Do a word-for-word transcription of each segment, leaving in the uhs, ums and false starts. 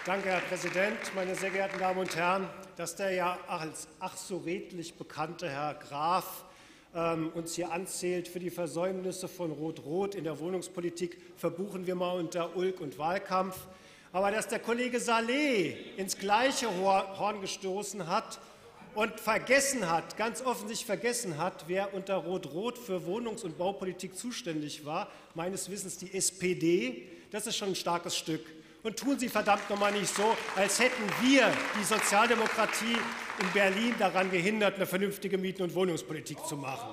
Danke, Herr Präsident. Meine sehr geehrten Damen und Herren, dass der ja als ach so redlich bekannte Herr Graf ähm, uns hier anzählt für die Versäumnisse von Rot-Rot in der Wohnungspolitik, verbuchen wir mal unter Ulk und Wahlkampf. Aber dass der Kollege Saleh ins gleiche Horn gestoßen hat und vergessen hat, ganz offensichtlich vergessen hat, wer unter Rot-Rot für Wohnungs- und Baupolitik zuständig war, meines Wissens die S P D, das ist schon ein starkes Stück. Und tun Sie verdammt noch mal nicht so, als hätten wir die Sozialdemokratie in Berlin daran gehindert, eine vernünftige Mieten- und Wohnungspolitik zu machen.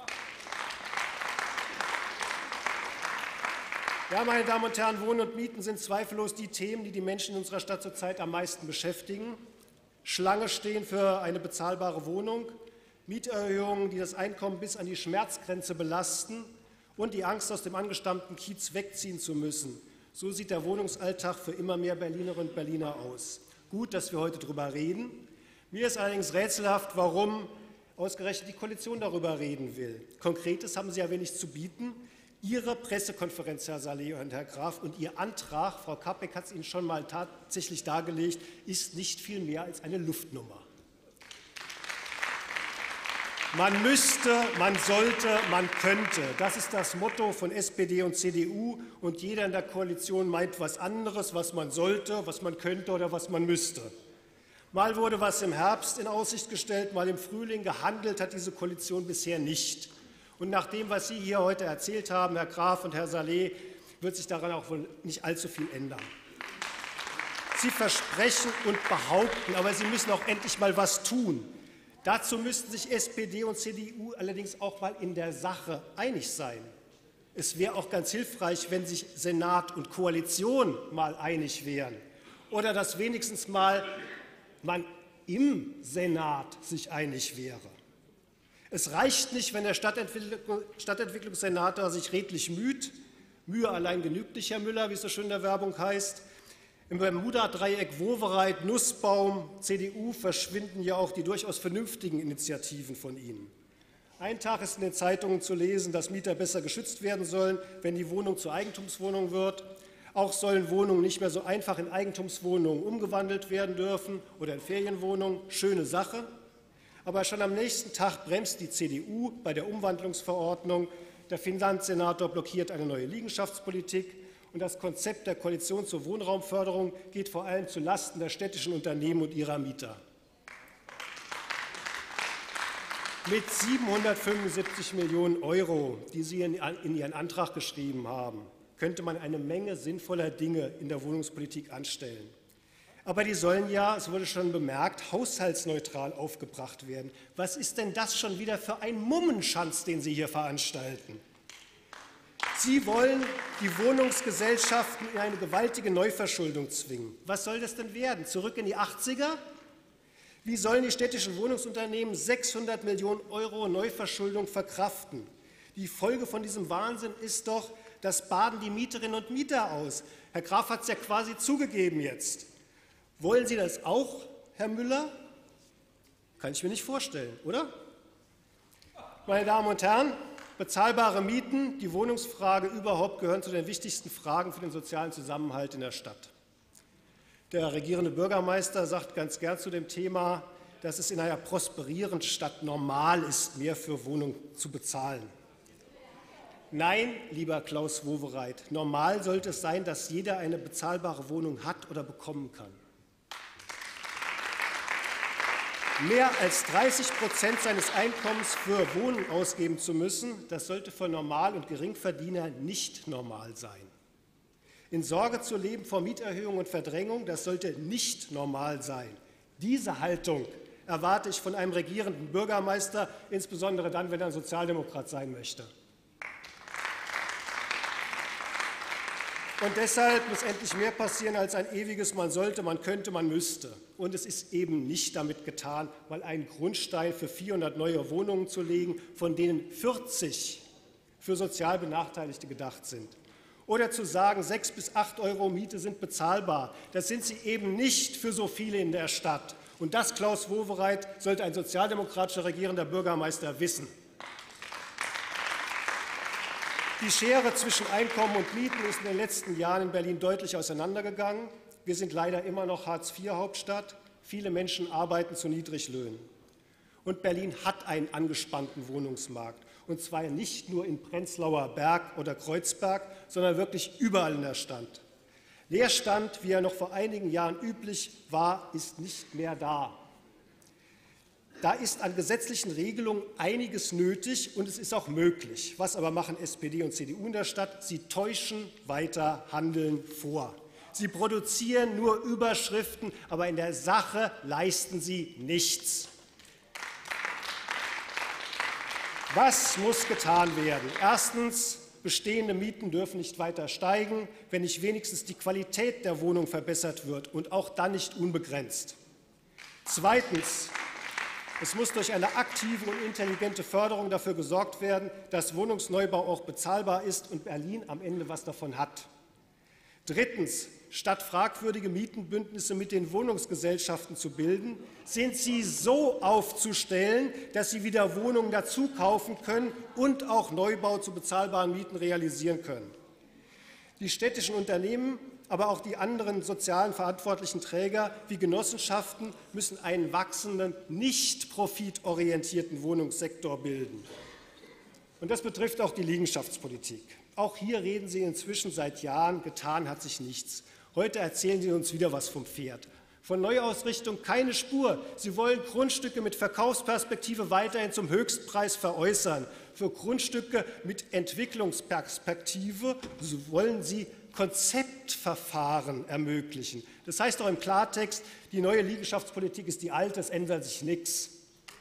Ja, meine Damen und Herren, Wohnen und Mieten sind zweifellos die Themen, die die Menschen in unserer Stadt zurzeit am meisten beschäftigen. Schlange stehen für eine bezahlbare Wohnung, Mieterhöhungen, die das Einkommen bis an die Schmerzgrenze belasten und die Angst, aus dem angestammten Kiez wegziehen zu müssen. So sieht der Wohnungsalltag für immer mehr Berlinerinnen und Berliner aus. Gut, dass wir heute darüber reden. Mir ist allerdings rätselhaft, warum ausgerechnet die Koalition darüber reden will. Konkretes haben Sie ja wenig zu bieten. Ihre Pressekonferenz, Herr Saleh und Herr Graf, und Ihr Antrag, Frau Kappek hat es Ihnen schon mal tatsächlich dargelegt, ist nicht viel mehr als eine Luftnummer. Man müsste, man sollte, man könnte. Das ist das Motto von S P D und C D U. Und jeder in der Koalition meint was anderes, was man sollte, was man könnte oder was man müsste. Mal wurde was im Herbst in Aussicht gestellt, mal im Frühling. Gehandelt hat diese Koalition bisher nicht. Und nach dem, was Sie hier heute erzählt haben, Herr Graf und Herr Saleh, wird sich daran auch wohl nicht allzu viel ändern. Sie versprechen und behaupten, aber Sie müssen auch endlich mal was tun. Dazu müssten sich S P D und C D U allerdings auch mal in der Sache einig sein. Es wäre auch ganz hilfreich, wenn sich Senat und Koalition mal einig wären oder dass wenigstens mal man im Senat sich einig wäre. Es reicht nicht, wenn der Stadtentwicklung, Stadtentwicklungssenator sich redlich müht. Mühe allein genügt nicht, Herr Müller, wie es so schön in der Werbung heißt. Im Bermuda-Dreieck Wowereit, Nussbaum, C D U verschwinden ja auch die durchaus vernünftigen Initiativen von Ihnen. Ein Tag ist in den Zeitungen zu lesen, dass Mieter besser geschützt werden sollen, wenn die Wohnung zur Eigentumswohnung wird. Auch sollen Wohnungen nicht mehr so einfach in Eigentumswohnungen umgewandelt werden dürfen oder in Ferienwohnungen. Schöne Sache. Aber schon am nächsten Tag bremst die C D U bei der Umwandlungsverordnung. Der Finanzsenator blockiert eine neue Liegenschaftspolitik. Und das Konzept der Koalition zur Wohnraumförderung geht vor allem zulasten der städtischen Unternehmen und ihrer Mieter. Mit siebenhundertfünfundsiebzig Millionen Euro, die Sie in Ihren Antrag geschrieben haben, könnte man eine Menge sinnvoller Dinge in der Wohnungspolitik anstellen. Aber die sollen ja, es wurde schon bemerkt, haushaltsneutral aufgebracht werden. Was ist denn das schon wieder für ein Mummenschanz, den Sie hier veranstalten? Sie wollen die Wohnungsgesellschaften in eine gewaltige Neuverschuldung zwingen. Was soll das denn werden? Zurück in die achtziger? Wie sollen die städtischen Wohnungsunternehmen sechshundert Millionen Euro Neuverschuldung verkraften? Die Folge von diesem Wahnsinn ist doch, das baden die Mieterinnen und Mieter aus. Herr Graf hat es ja quasi zugegeben jetzt. Wollen Sie das auch, Herr Müller? Kann ich mir nicht vorstellen, oder? Meine Damen und Herren, bezahlbare Mieten, die Wohnungsfrage überhaupt gehören zu den wichtigsten Fragen für den sozialen Zusammenhalt in der Stadt. Der regierende Bürgermeister sagt ganz gern zu dem Thema, dass es in einer prosperierenden Stadt normal ist, mehr für Wohnungen zu bezahlen. Nein, lieber Klaus Wowereit, normal sollte es sein, dass jeder eine bezahlbare Wohnung hat oder bekommen kann. Mehr als dreißig Prozent seines Einkommens für Wohnen ausgeben zu müssen, das sollte für Normal- und Geringverdiener nicht normal sein. In Sorge zu leben vor Mieterhöhung und Verdrängung, das sollte nicht normal sein. Diese Haltung erwarte ich von einem regierenden Bürgermeister, insbesondere dann, wenn er ein Sozialdemokrat sein möchte. Und deshalb muss endlich mehr passieren als ein ewiges Man sollte, man könnte, man müsste. Und es ist eben nicht damit getan, mal einen Grundstein für vierhundert neue Wohnungen zu legen, von denen vierzig für sozial Benachteiligte gedacht sind. Oder zu sagen, sechs bis acht Euro Miete sind bezahlbar. Das sind sie eben nicht für so viele in der Stadt. Und das, Klaus Wowereit, sollte ein sozialdemokratischer regierender Bürgermeister wissen. Die Schere zwischen Einkommen und Mieten ist in den letzten Jahren in Berlin deutlich auseinandergegangen. Wir sind leider immer noch Hartz vier Hauptstadt. Viele Menschen arbeiten zu Niedriglöhnen. Und Berlin hat einen angespannten Wohnungsmarkt. Und zwar nicht nur in Prenzlauer Berg oder Kreuzberg, sondern wirklich überall in der Stadt. Leerstand, wie er noch vor einigen Jahren üblich war, ist nicht mehr da. Da ist an gesetzlichen Regelungen einiges nötig und es ist auch möglich. Was aber machen S P D und C D U in der Stadt? Sie täuschen weiter Handeln vor. Sie produzieren nur Überschriften, aber in der Sache leisten sie nichts. Was muss getan werden? Erstens, bestehende Mieten dürfen nicht weiter steigen, wenn nicht wenigstens die Qualität der Wohnung verbessert wird und auch dann nicht unbegrenzt. Zweitens, es muss durch eine aktive und intelligente Förderung dafür gesorgt werden, dass Wohnungsneubau auch bezahlbar ist und Berlin am Ende was davon hat. Drittens, statt fragwürdige Mietenbündnisse mit den Wohnungsgesellschaften zu bilden, sind sie so aufzustellen, dass sie wieder Wohnungen dazu kaufen können und auch Neubau zu bezahlbaren Mieten realisieren können. Die städtischen Unternehmen, aber auch die anderen sozialen verantwortlichen Träger wie Genossenschaften müssen einen wachsenden, nicht profitorientierten Wohnungssektor bilden. Und das betrifft auch die Liegenschaftspolitik. Auch hier reden Sie inzwischen seit Jahren, getan hat sich nichts. Heute erzählen Sie uns wieder was vom Pferd. Von Neuausrichtung keine Spur. Sie wollen Grundstücke mit Verkaufsperspektive weiterhin zum Höchstpreis veräußern. Für Grundstücke mit Entwicklungsperspektive wollen Sie Konzeptverfahren ermöglichen. Das heißt doch im Klartext, die neue Liegenschaftspolitik ist die alte, es ändert sich nichts.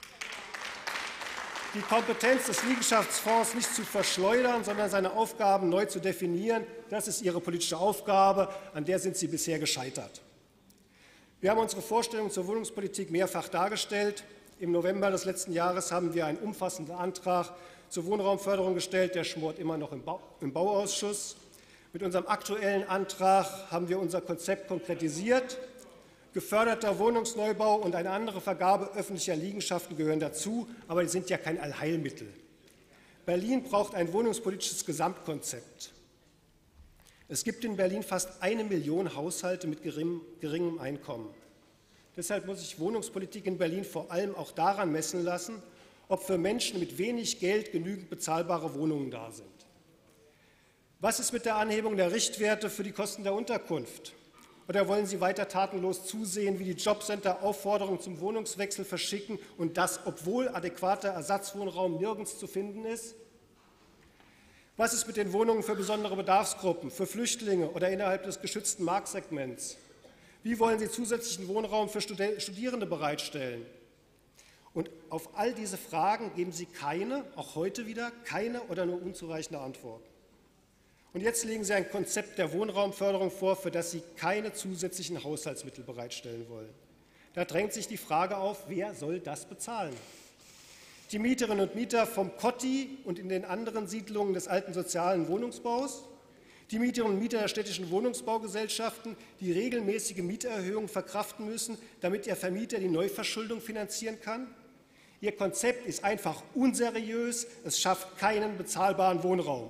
Die Kompetenz des Liegenschaftsfonds nicht zu verschleudern, sondern seine Aufgaben neu zu definieren, das ist Ihre politische Aufgabe, an der sind Sie bisher gescheitert. Wir haben unsere Vorstellung zur Wohnungspolitik mehrfach dargestellt. Im November des letzten Jahres haben wir einen umfassenden Antrag zur Wohnraumförderung gestellt, der schmort immer noch im, Bau, im Bauausschuss. Mit unserem aktuellen Antrag haben wir unser Konzept konkretisiert. Geförderter Wohnungsneubau und eine andere Vergabe öffentlicher Liegenschaften gehören dazu, aber die sind ja kein Allheilmittel. Berlin braucht ein wohnungspolitisches Gesamtkonzept. Es gibt in Berlin fast eine Million Haushalte mit geringem, geringem Einkommen. Deshalb muss sich Wohnungspolitik in Berlin vor allem auch daran messen lassen, ob für Menschen mit wenig Geld genügend bezahlbare Wohnungen da sind. Was ist mit der Anhebung der Richtwerte für die Kosten der Unterkunft? Oder wollen Sie weiter tatenlos zusehen, wie die Jobcenter Aufforderungen zum Wohnungswechsel verschicken und das, obwohl adäquater Ersatzwohnraum nirgends zu finden ist? Was ist mit den Wohnungen für besondere Bedarfsgruppen, für Flüchtlinge oder innerhalb des geschützten Marktsegments? Wie wollen Sie zusätzlichen Wohnraum für Studierende bereitstellen? Und auf all diese Fragen geben Sie keine, auch heute wieder, keine oder nur unzureichende Antwort. Und jetzt legen Sie ein Konzept der Wohnraumförderung vor, für das Sie keine zusätzlichen Haushaltsmittel bereitstellen wollen. Da drängt sich die Frage auf, wer soll das bezahlen? Die Mieterinnen und Mieter vom Kotti und in den anderen Siedlungen des alten sozialen Wohnungsbaus? Die Mieterinnen und Mieter der städtischen Wohnungsbaugesellschaften, die regelmäßige Mieterhöhungen verkraften müssen, damit ihr Vermieter die Neuverschuldung finanzieren kann? Ihr Konzept ist einfach unseriös, es schafft keinen bezahlbaren Wohnraum.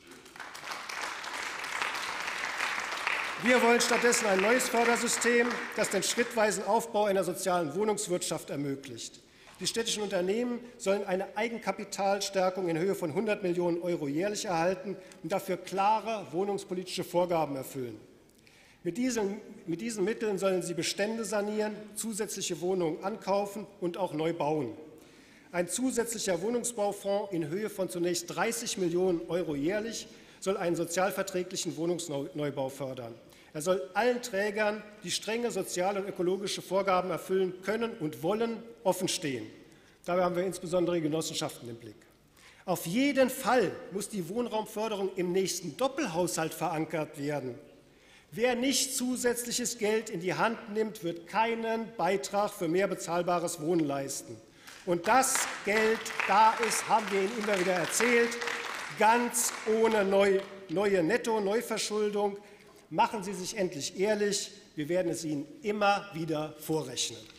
Wir wollen stattdessen ein neues Fördersystem, das den schrittweisen Aufbau einer sozialen Wohnungswirtschaft ermöglicht. Die städtischen Unternehmen sollen eine Eigenkapitalstärkung in Höhe von hundert Millionen Euro jährlich erhalten und dafür klare wohnungspolitische Vorgaben erfüllen. Mit diesen, mit diesen Mitteln sollen sie Bestände sanieren, zusätzliche Wohnungen ankaufen und auch neu bauen. Ein zusätzlicher Wohnungsbaufonds in Höhe von zunächst dreißig Millionen Euro jährlich soll einen sozialverträglichen Wohnungsneubau fördern. Er soll allen Trägern, die strenge soziale und ökologische Vorgaben erfüllen können und wollen, offenstehen. Dabei haben wir insbesondere die Genossenschaften im Blick. Auf jeden Fall muss die Wohnraumförderung im nächsten Doppelhaushalt verankert werden. Wer nicht zusätzliches Geld in die Hand nimmt, wird keinen Beitrag für mehr bezahlbares Wohnen leisten. Und das Geld da ist, haben wir Ihnen immer wieder erzählt, ganz ohne neu, neue Netto-Neuverschuldung. Machen Sie sich endlich ehrlich, wir werden es Ihnen immer wieder vorrechnen.